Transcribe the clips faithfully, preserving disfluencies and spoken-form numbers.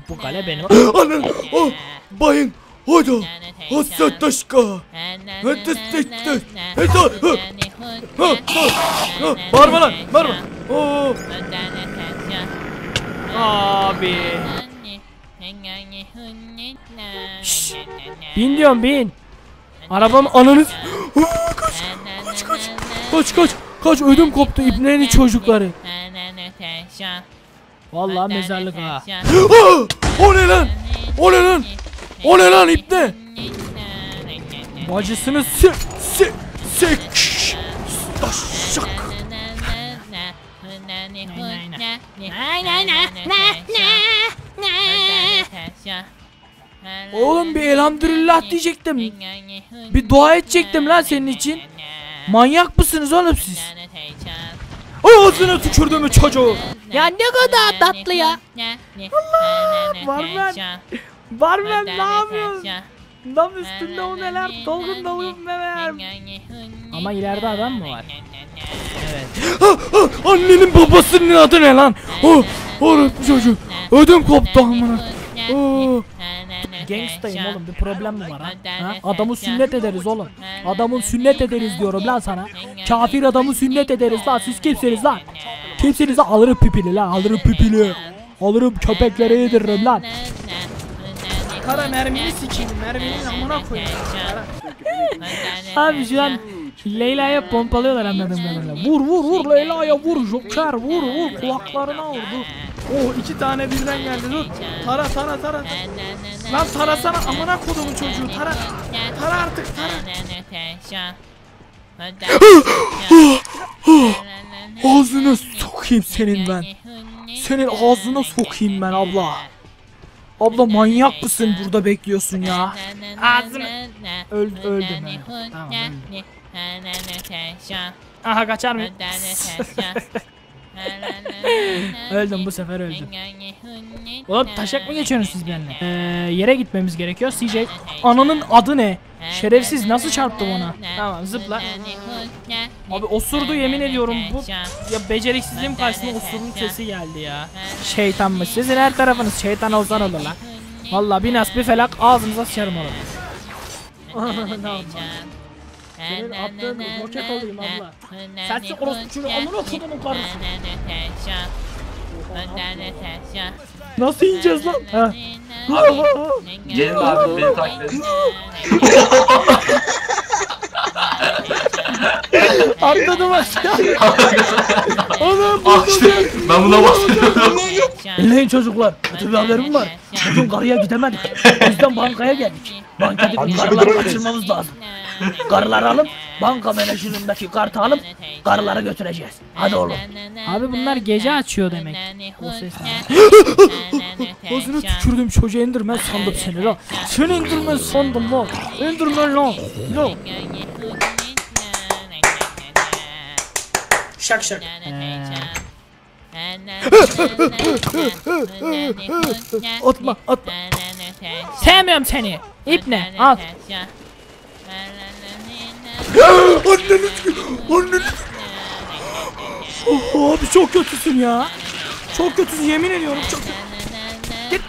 Bu kale benim. Anne, oh, bayım, hadi, hasataşka, hadi, hadi, hadi, bağırma lan, bağırma. Oo. Abi. Şşş. Bin diyorum bin. Arabam ananı. Kaç, kaç, kaç, kaç, kaç, kaç, ödüm koptu ibnenin çocukları. Vallahi mezarlık ha. O ne lan? O ne lan? O ne lan ibne? Bacısını sek sek sek. Taşak. Oğlum bir elhamdülillah diyecektim. Bir dua edecektim lan senin için. Manyak mısınız oğlum siz? Ağzına tükürdüğümü çocuğu. Ya ne kadar tatlı ya. Allah var ben. Var ben ne yapıyorsun? Dam üstünde o neler? Dolgun dolgun bebeğim. Ama ileride adam mı var? Evet. Annenin babasının adı ne lan? Oh, oh çocuğu. Ödüm koptu amına. Oh. Gangstayım oğlum, bir problem mi var ha? ha? Adamı sünnet ederiz oğlum. Adamın sünnet ederiz diyorum lan sana. Kafir adamı sünnet ederiz lan. Siz kimsiniz lan? Kimsiniz lan? Alırım pipili lan, alırım pipili. Alırım köpeklere yediririm lan. Kara mermini sikeyim, merminin amına koyayım. Abi şu an Leyla'ya pompalıyorlar anladım ben öyle. Vur vur vur Leyla'ya vur, Joker vur vur, kulaklarına vurdu. Oh, iki tane birden geldi, dur. Tara tara tara. Lan tarasana amına kodumun çocuğu, tara. Tara artık, tara. Ağzına sokayım senin ben. Senin ağzına sokayım ben abla. Abla manyak mısın, burada bekliyorsun ya? Ağzını. Öldü, öldüm ben. Tamam, öldüm. Aha kaçar mı? Öldüm, bu sefer öldüm. Oğlum taşak mı geçiyorsunuz siz benimle? Ee, yere gitmemiz gerekiyor. C J ananın adı ne? Şerefsiz nasıl çarptı ona? Tamam zıpla. Abi osurdu yemin ediyorum, bu ya beceriksizliğim karşısında osurun sesi geldi ya. Şeytanmış, sizin her tarafınız şeytan olsan olur lan. Vallahi bir nas bir felak ağzınıza sıçarım oğlum. Tamam. Senin attığın roket olayım abla. Sensin orospu çocuğu, amına kodumun karısı. Nasıl ineceğiz lan? Ha. Gelin abi beni takip edin. Atladım aşağı. Anam Ah işte ben buna basıyorum. Dinleyin çocuklar, kötü bir haberim var. Bugün karıya gidemedik. O yüzden bankaya geldik. Bankadaki karıları kaçırmamız lazım. Karıları alıp banka menajerindeki kartı alıp karıları götüreceğiz. Hadi oğlum. Abi bunlar gece açıyor demek. O ses ne? ağzına tükürdüm çocuğu, indirmen sandım seni lan. Seni indirmen sandım lan. İndirmen lan. Lan. Şak şak. Atma atma. Sevmiyorum seni. İpne al. Anneni anneni. Oh, abi çok kötüsün ya. Çok kötüsün, yemin ediyorum çok kötü. Git.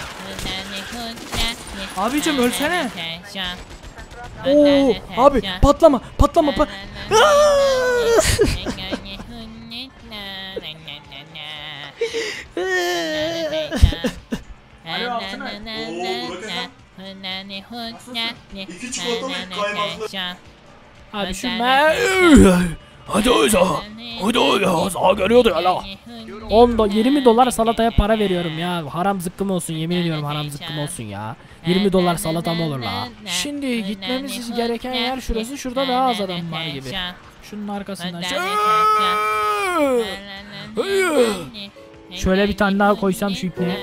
Abicim ölsene. Oo abi patlama patlama pat. Alo altına. Oo bırak İki çikolatalı kaymaklı. Abi şu Hadi oysa. Hadi oysa. Sağa geliyordu ya la. on yirmi dolar salataya para veriyorum ya. Haram zıkkım olsun, yemin ediyorum haram zıkkım olsun ya. yirmi dolar salata mı olur la? Şimdi gitmemiz gereken yer şurası. Şurada daha az adam var gibi. Şunun arkasından. Şöyle bir tane daha koysam şu ipneye.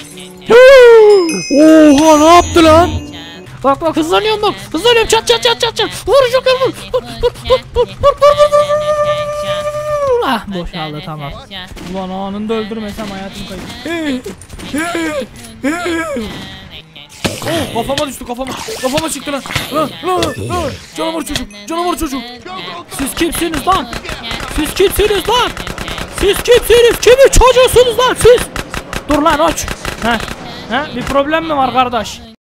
Oha, ne yaptı lan? Bak bak hızlanıyorum bak. Hızlanıyorum, çat çat çat çat çat. Vur Joker vur. Vur vur vur vur vur vur. Ah boşaldı, tamam. Ulan anında öldürmesem hayatım kayıp. Oh, kafama düştü, kafama. Kafama çıktı lan. Lan lan lan. Canavar çocuk. Canavar çocuk. Siz kimsiniz lan? Siz kimsiniz lan? Siz kimsiniz? Kimin çocuğusunuz lan siz? Dur lan aç. Heh. Ha? Bir problem mi var kardeş?